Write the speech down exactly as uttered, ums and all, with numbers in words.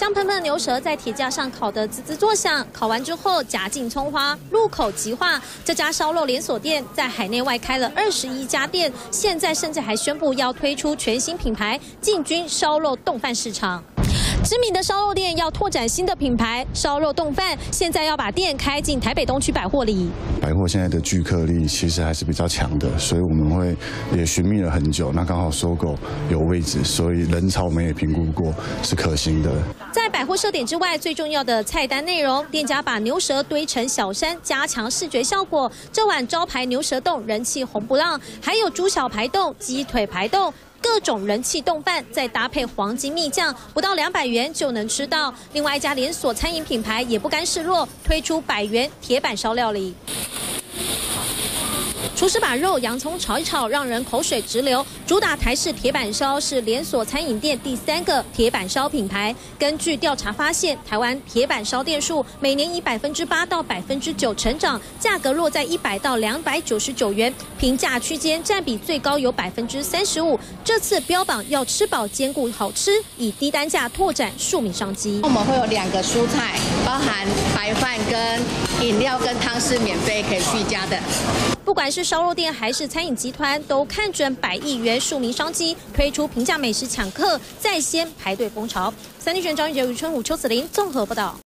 香喷喷的牛舌在铁架上烤得滋滋作响，烤完之后夹进葱花，入口即化。这家烧肉连锁店在海内外开了二十一家店，现在甚至还宣布要推出全新品牌，进军烧肉冻饭市场。 知名的烧肉店要拓展新的品牌，烧肉冻饭现在要把店开进台北东区百货里。 百货现在的聚客力其实还是比较强的，所以我们会也寻觅了很久，那刚好搜狗有位置，所以人潮我们也评估过是可行的。 在百货设点之外，最重要的菜单内容，店家把牛舌堆成小山，加强视觉效果。这碗招牌牛舌冻人气红不浪，还有猪小排冻、鸡腿排冻。 各种人气冻饭，再搭配黄金蜜酱，不到两百元就能吃到。另外一家连锁餐饮品牌也不甘示弱，推出百元铁板烧料理。 厨师把肉、洋葱炒一炒，让人口水直流。主打台式铁板烧是连锁餐饮店第三个铁板烧品牌。根据调查发现，台湾铁板烧店数每年以百分之八到百分之九成长，价格落在一百到两百九十九元，平价区间占比最高有百分之三十五。这次标榜要吃饱兼顾好吃，以低单价拓展庶民商机。 我们会有两个蔬菜，包含白饭跟饮料跟汤是免费可以续加的。 不管是烧肉店还是餐饮集团，都看准百亿元庶民商机，推出平价美食抢客，在先排队风潮。三立新闻张玉杰、余春武、邱子玲综合报道。